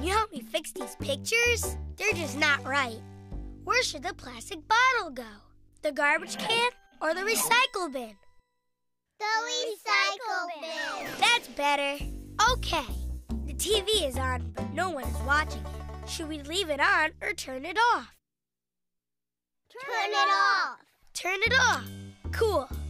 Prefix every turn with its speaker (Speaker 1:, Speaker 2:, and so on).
Speaker 1: Can you help me fix these pictures? They're just not right. Where should the plastic bottle go? The garbage can or the recycle bin?
Speaker 2: The recycle bin.
Speaker 1: That's better. Okay. The TV is on, but no one is watching it. Should we leave it on or turn it off?
Speaker 2: Turn it off.
Speaker 1: Turn it off. Cool.